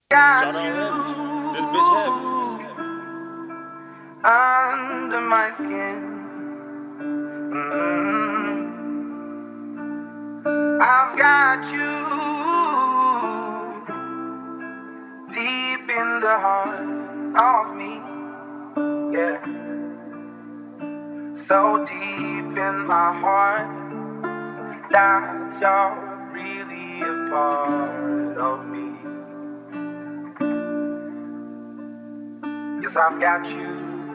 Shout out Heavy. This bitch heavy. Under my skin. I've got you deep in the heart of me. Yeah. So deep in my heart that you're really a part of me. Yes, I've got you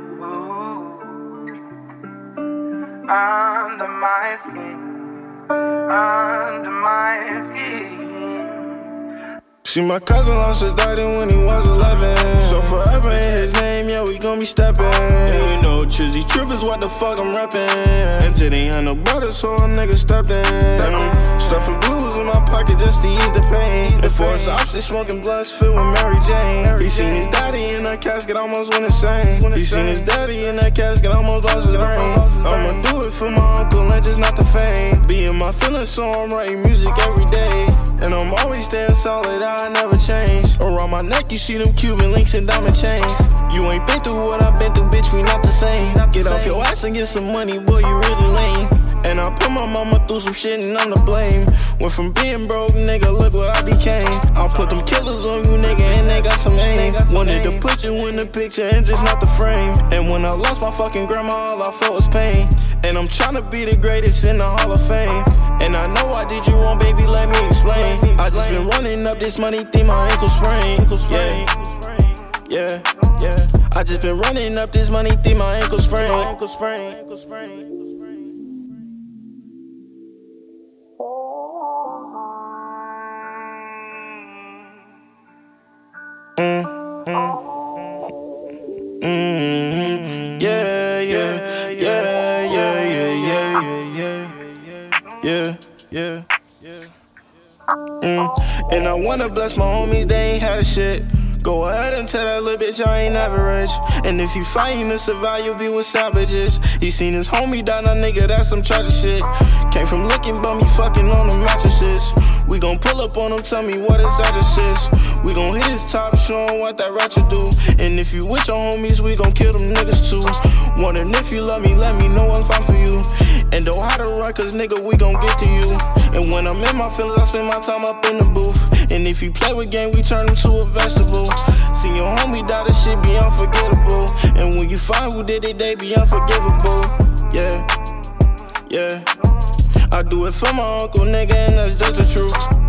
under my skin, under my skin. See, my cousin lost his daddy when he was 11. So forever in his name, yeah, we gon' be steppin'. And you know, Trizzy Trip is what the fuck I'm reppin'. MJ ain't had no brother, so a nigga stepped in. Stuffing blues in my pocket just to ease the pain. And for his ops, they smoking blunts filled with Mary Jane. He seen his daddy in that casket, almost went insane. He seen his daddy in that casket, almost lost his brain. I'ma do it for my uncle and just not the fame. Be in my feelings, so I'm writing music every day. And I'm always staying solid, I never change. Around my neck, you see them Cuban links and diamond chains. You ain't been through what I've been through, bitch, we not the same. Get off your ass and get some money, boy, you really lame. And I put my mama through some shit and I'm to blame. Went from being broke, nigga, look what I became. I'll put them killers on you, nigga, and they got some aim. Wanted to put you in the picture and just not the frame. And when I lost my fucking grandma, all I felt was pain. And I'm tryna be the greatest in the Hall of Fame. And I know I did you wrong, baby, let me explain. I just been running up this money, think my ankle sprain. Yeah. I just been running up this money, think my ankle sprain. Yeah. And I wanna bless my homies, they ain't had a shit. Go ahead and tell that little bitch I ain't average. And if you fighting to survive, you'll be with savages. He seen his homie die, now nigga, that's some tragic shit. Came from looking bummy, fucking on the mattresses. We gon' pull up on him, tell me what his address is. We gon' hit his top, show him what that ratchet do. And if you with your homies, we gon' kill them niggas too. Wondering if you love me, let me know I'm fine for you. And don't how to run, cause nigga, we gon' get to you. And when I'm in my feelings, I spend my time up in the booth. And if you play with game, we turn him to a vegetable. See your homie die, this shit be unforgettable. And when you find who did it, they be unforgivable. Yeah. I do it for my uncle, nigga, and that's just the truth.